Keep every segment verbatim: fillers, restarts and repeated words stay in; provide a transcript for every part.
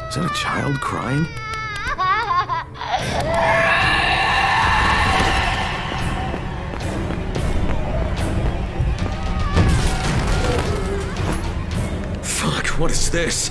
Is that a child crying? Fuck, what is this?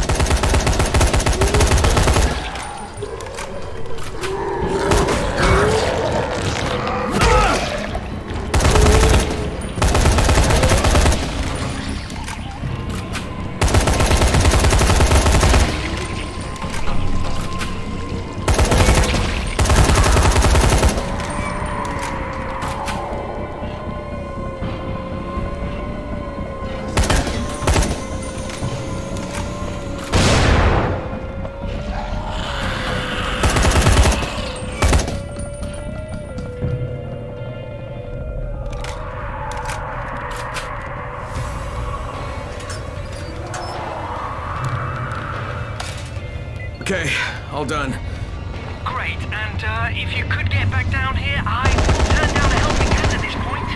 Okay, all done. Great, and uh, if you could get back down here, I will turn down a helping hand at this point.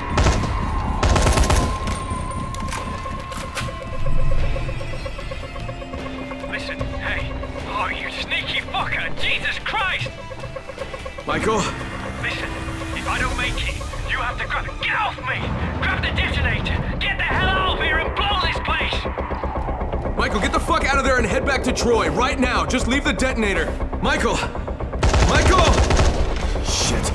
Listen, hey, oh, you sneaky fucker, Jesus Christ! Michael? Listen, if I don't make it, you have to grab, get off me! Grab the detonator, get the hell out of here and blow this place! Michael, get the fuck out of there and head back to Troy, right now. Just leave the detonator. Michael! Michael! Shit.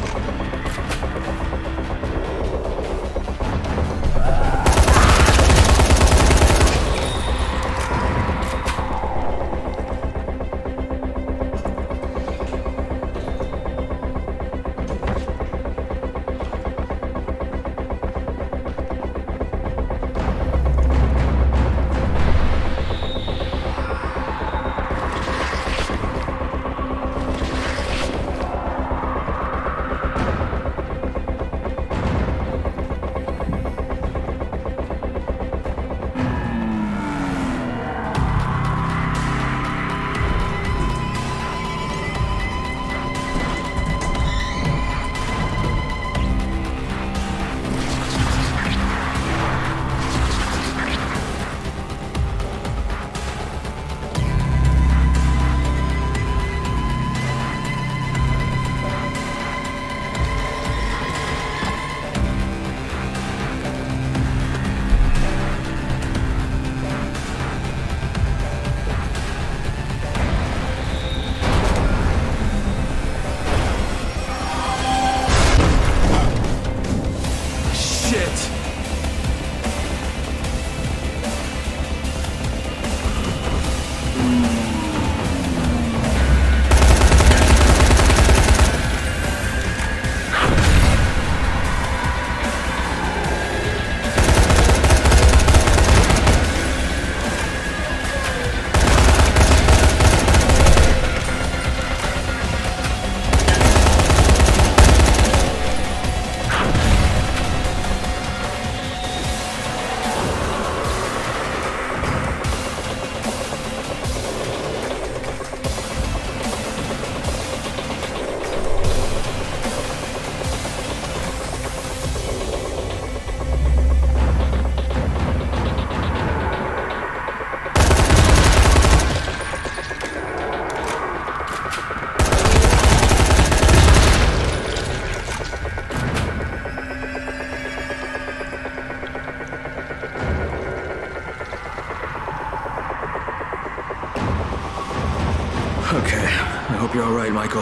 Okay, I hope you're all right, Michael.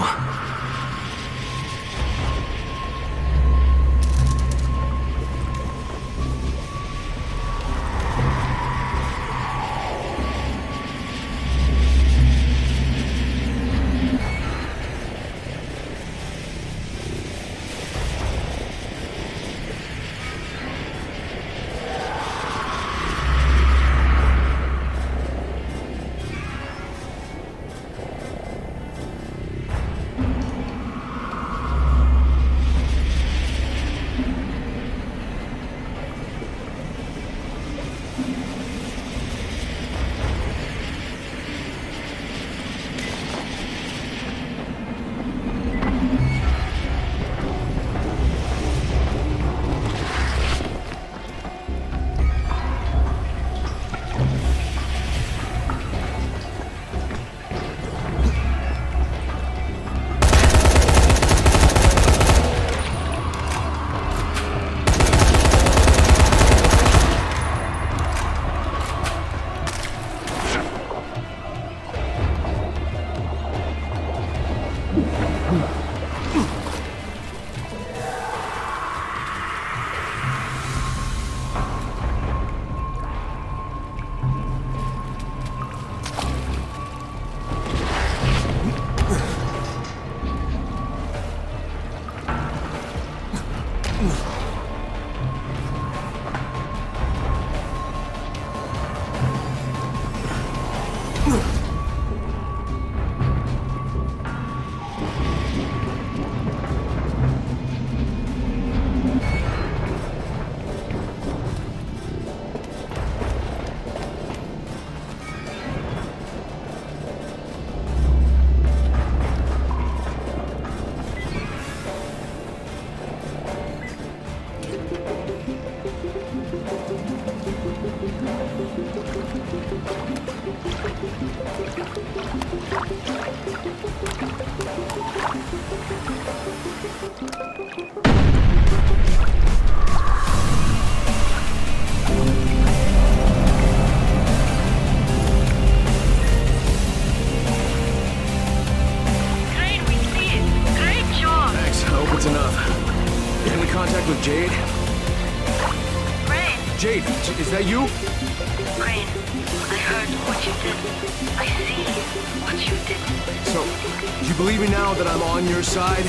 contact with Jade? Rain! Jade, is that you? Rain, I heard what you did. I see what you did. So, you believe me now that I'm on your side?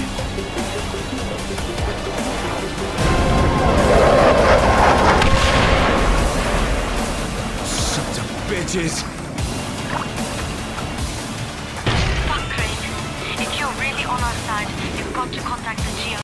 Sons of bitches! Fuck, Rain. If you're really on our side, you've got to contact the G O.